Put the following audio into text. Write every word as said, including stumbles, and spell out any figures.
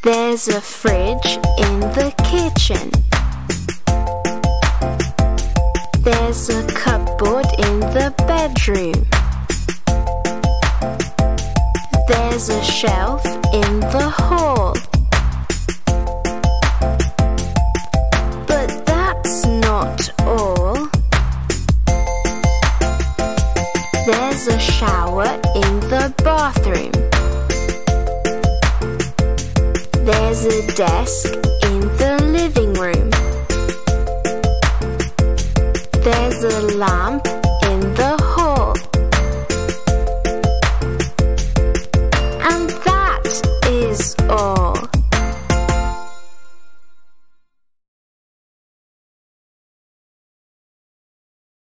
There's a fridge in the kitchen. There's a cupboard in the bedroom. There's a shelf in the hall. But that's not all. There's a shower in the bathroom. There's a desk in the living room. There's a lamp